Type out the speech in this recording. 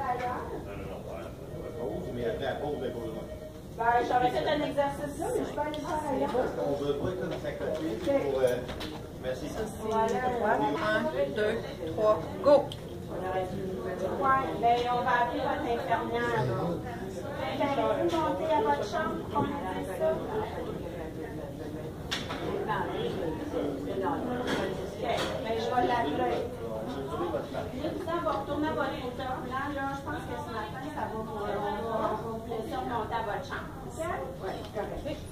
ailleurs? Mais après, à pause, ben, Ben, j'aurais fait un exercice là, mais je peux aller faire ailleurs. parce qu'on veut pas comme ça côté pour. Merci. On va aller à 1, 2, 3, go! Ouais, ben, on va appeler votre infirmière. Qu'allez-vous monter à votre chambre pour qu'on ait ça? OK, ben, je vais l'appeler. Là, on va retourner à votre fauteuil roulant. Là, je pense que ce matin, ça va vous laisser remonter à votre chambre. OK? Oui, correct.